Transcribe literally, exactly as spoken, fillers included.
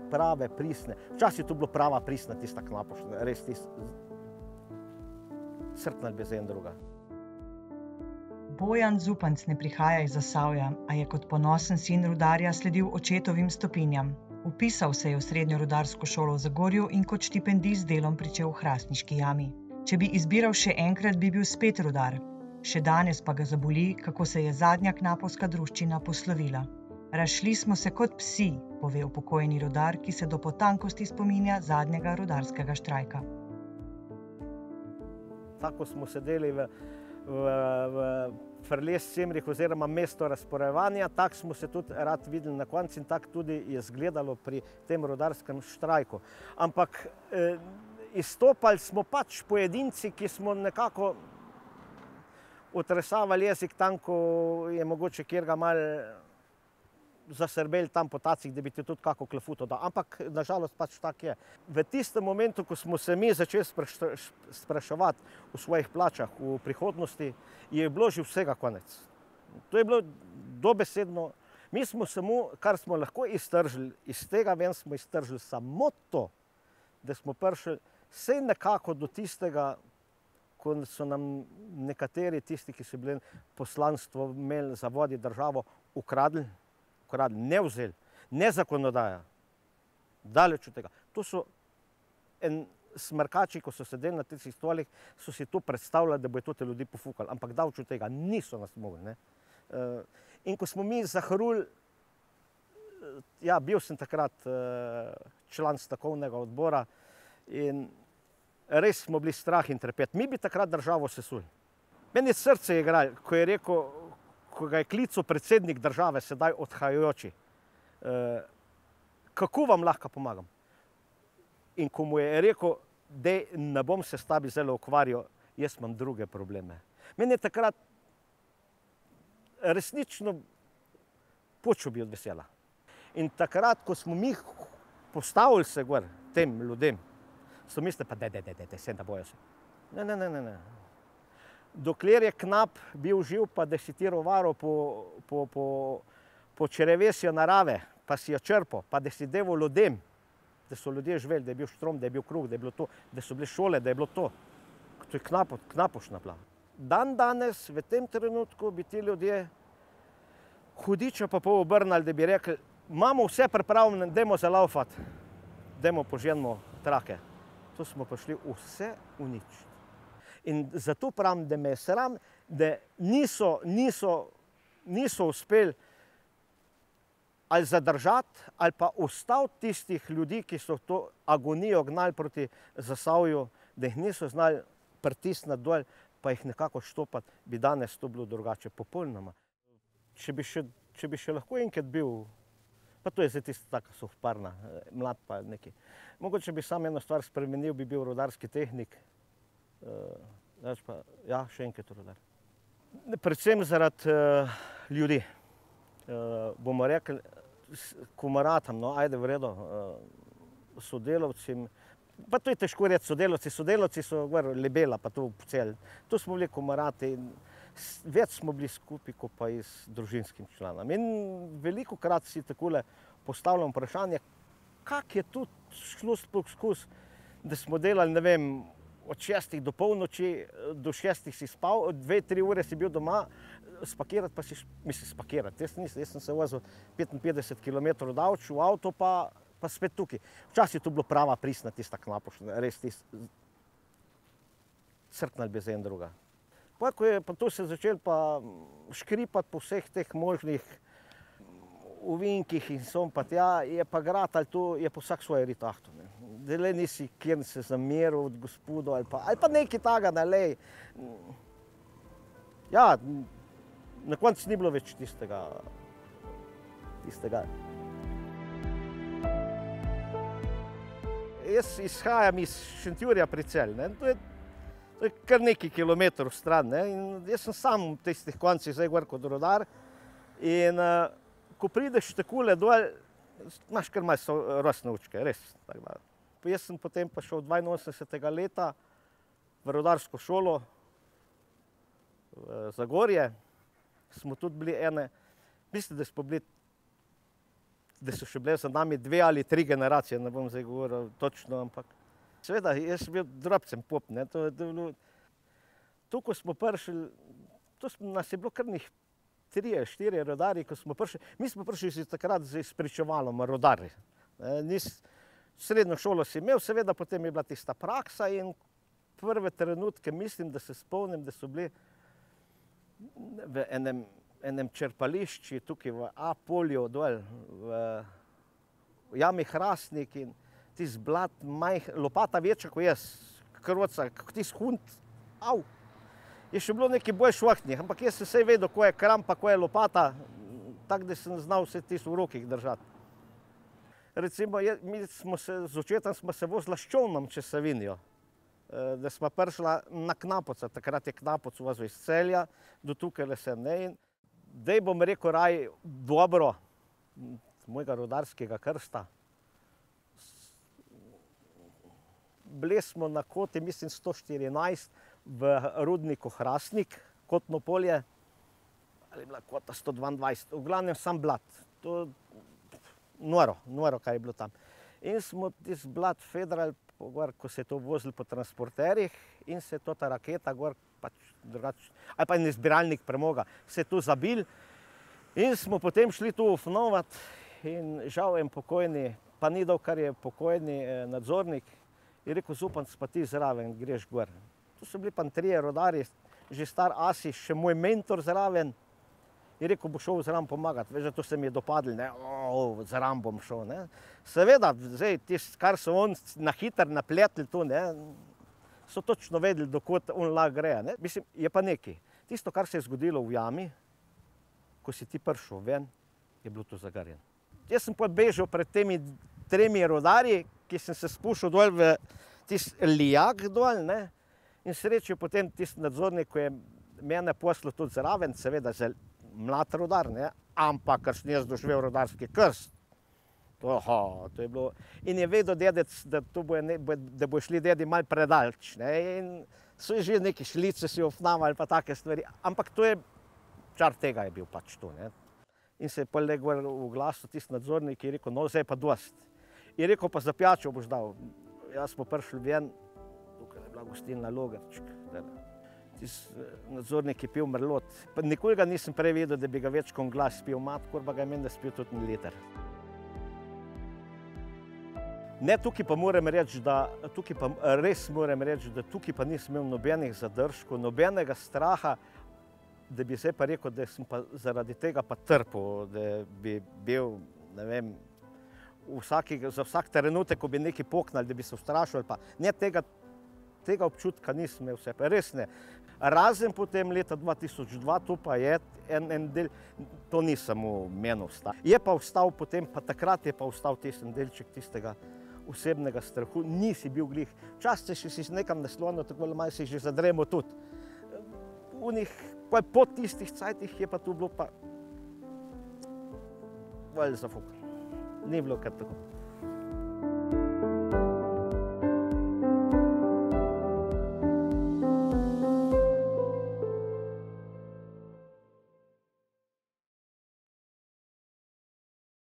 prave, pristne. Včasih je to bilo prava pristna, tista knapošna, res tista. Srtna ljubezen druga. Bojan Zupanc ne prihaja iz Zasavja, a je kot ponosen sin rudarja sledil očetovim stopinjam. Vpisal se je v srednjo rudarsko šolo v Zagorju in kot štipendist z delom pričel v Hrastniški jami. Če bi izbiral še enkrat, bi bil spet rudar. Še danes pa ga zaboli, kako se je zadnja knapovska druščina poslovila. Razšli smo se kot psi, pove upokojeni rudar, ki se do potankosti spominja zadnjega rudarskega štrajka. Tako smo sedeli v, v, v Frles Semrih oziroma mesto razporejevanja, tako smo se tudi rad videli na koncu in tako tudi je izgledalo pri tem rudarskem štrajku. Ampak eh, izstopali smo pač pojedinci, ki smo nekako otresavali jezik tam, ko je mogoče kjerga malo zasrbeli tam po tacih, da bi ti tudi kako klefuto dal. Ampak nažalost pač tak je. V tistem momentu, ko smo se mi začeli spraševati o svojih plačah v prihodnosti, je bilo že vsega konec. To je bilo dobesedno. Mi smo samo, kar smo lahko iztržili, iz tega ven smo iztržili samo to, da smo prišli vsej nekako do tistega, ko so nam nekateri tisti, ki so bili poslanstvo imeli za vodi državo, ukradli, ukradli, ne vzeli, ne zakonodaja, daleč od tega. To so en smrkači, ko so sedeli na tistih stolih, so si to predstavljali, da bojo to te ljudi pofukali, ampak daleč od tega niso nas mogli. Ne? In ko smo mi zahruli, ja, bil sem takrat član stavkovnega odbora in res smo bili strah in trepet. Mi bi takrat državo sesuli. Meni je srce igralo, ko je rekel, ko ga je klical predsednik države, sedaj odhajajoči, kako vam lahko pomagam? In ko mu je rekel, da ne bom se s tebi zelo ukvarjal, jaz imam druge probleme. Meni je takrat resnično počel bi od vesela. In takrat, ko smo mi postavili se gor tem ljudem, so mislili, pa daj, daj, daj, daj, se ne bojo se. Ne, ne, ne, ne, ne. Dokler je knap bil živ, pa da si ti rovaral po, po, po, po črevesju narave, pa si jo črpal, pa da si deval ljudem, da so ljudje živeli, da je bil štrom, da je bil kruh, da je bilo to, da so bile šole, da je bilo to. To je knapo, knapošna plava. Dan danes, v tem trenutku, bi ti ljudje hudiča pa pol obrnali, da bi rekli, imamo vse pripravljeno, dajmo zalaufati, dajmo poženimo trake. To smo prišli vse uničiti. In zato pravim, da me je sram, da niso, niso, niso uspeli ali zadržati, ali pa ustaviti tistih ljudi, ki so to agonijo gnali proti Zasavju, da jih niso znali pritisniti dol, pa jih nekako štopati, bi danes to bilo drugače popolnoma. Če bi še, če bi še lahko enkrat bil, pa to je zdaj tista taka sohparna, mlad pa neki. Mogoče bi sam eno stvar spremenil, bi bil rudarski tehnik, uh, pa, ja, še enkrat rudar. Predvsem zaradi uh, ljudi. Uh, bomo rekli, komaratam, no, ajde v redu, uh, sodelavcem, pa to je težko reči sodelavci, sodelavci so gor lebela, pa to cel. To smo bili komarati, več smo bili skupaj, kot pa iz družinskim članom. In veliko krat si takole postavljam vprašanje, kak je tu šlo skus, da smo delali, ne vem, od šestih do polnoči, do šestih si spal, dve, tri ure si bil doma, spakirati pa si, misli spakirati, jaz nisem, jaz sem se vozil petinpetdeset kilometrov davč v avto, pa, pa spet tukaj. Včasih je to bilo prava pristna, tista knapošna, res tista srtna ljubezen druga. Pa, ko je pa to se začel pa škripati po vseh teh možnih ovinkih in som pa tja, je pa gratal to, je pa vsak svoje rit ahto. Dele nisi kjer se zameril od gospodu ali pa, ali pa nekaj taga, ne lej. Ja, na koncu ni bilo več tistega, tistega. Jaz izhajam iz Šentjurja pri Celju, ne, to je To je kar nekaj kilometrov stran, ne, in jaz sem sam v tistih koncih zdaj gor kot rudar. In uh, ko prideš takole dol, imaš kar malo rosne učke, res. Tak, jaz sem potem pa šel dvainosemdesetega leta v rudarsko šolo v Zagorje. Smo tudi bili ene, mislim, da smo bili da so še bile za nami dve ali tri generacije, ne bom zdaj govoril točno, ampak seveda, jaz sem bil drobcem pop, ne, to je bilo, tu, ko smo prišli, tu nas je bilo kar njih trije, štirje rodarji, ko smo prišli, mi smo prišli si takrat z izpričevalom rodarji. Srednjo šolo si imel, seveda, potem je bila tista praksa in prve trenutke mislim, da se spomnim, da so bili v enem, enem črpališči tukaj v A-polju dol, v, v jami Hrastnik in tisti blat, majh, lopata večja kot jaz, kroca, tisti hunt, au. Je še bilo nekaj bolj švahtnih, ampak jaz sem vse vedel, ko je krampa, ko je lopata, tako da sem znal vse tisto v rokih držati. Recimo, je, mi smo se, z očetom smo se vozila s čolnom čez Savinjo, da smo prišla na Knapoca, takrat je Knapoc vozil iz Celja, do tukaj le se ne. In dej bom rekel raj dobro mojega rodarskega krsta. Bili smo na koti, mislim, sto štirinajst v rudniku Hrastnik, Kotno polje, ali je bila kota sto dvaindvajset, v glavnem sam blat. To noro, noro, kaj je bilo tam. In smo tisti blat federali, gor, ko se je to vozili po transporterjih in se je to ta raketa gor, pač drugače, ali pa en zbiralnik premoga, se je tu zabil in smo potem šli tu ofnovat in žal en pokojni, pa ni dal, kar je pokojni nadzornik, je rekel, Zupanc, pa ti zraven greš gor. Tu so bili pa trije rodarji, že star asi, še moj mentor zraven, je rekel, bo šel zraven pomagati. Veš, to se mi je dopadlo, ne, o, zraven bom šel, ne. Seveda, zdaj, tist, kar so on na hiter napletli tu, ne, so točno vedeli, dokot on lahko gre, ne. Mislim, je pa nekaj. Tisto, kar se je zgodilo v jami, ko si ti prišel ven, je bilo to zagarjeno. Jaz sem pa bežal pred temi tremi rodarji, ki sem se spuščal dol v tisti lijak dol, ne, in srečil potem tisti nadzornik, ko je mene poslal tudi zraven, seveda za mlad rodar, ne, ampak ker sem jaz doživel rodarski krst. Oho, to je bilo. In je vedel dedec, da, to bo, ne, da bo šli dedi malo predalč, ne, in so že neke šlice si ofnavali pa take stvari, ampak to je, čar tega je bil pač to, ne. In se je pa le gor v glasu tisti nadzornik, ki je rekel, no, zdaj pa dost. Je rekel, pa za pijačo boš dal. Jaz smo prišli ven, tukaj je bila gostilna Logarček. Tisti nadzornik je pil merlot. Pa nikoli ga nisem prej vedel, da bi ga več kot glas pil mat, kor pa ga je meni, da spil tudi en liter. Ne, tukaj pa moram reči, da, tukaj pa res moram reči, da tukaj pa nisem imel nobenih zadržkov, nobenega straha, da bi zdaj pa rekel, da sem pa zaradi tega pa trpel, da bi bil, ne vem, vsaki, za vsak trenutek, ko bi nekaj poknali, da bi se ustrašil, pa ne, tega, tega občutka nisem imel vse, pa res ne. Razen potem leta dva tisoč dva, to pa je en, en del, to nisem v meni vstal. Je pa vstal potem, pa takrat je pa vstal tisti delček tistega osebnega strahu, nisi bil glih. Včasih si si nekam naslonil, tako malo si že zadremal tudi. V njih, pa po tistih cajtih je pa tu bilo pa bolj zafukano. Ni bilo kar tako.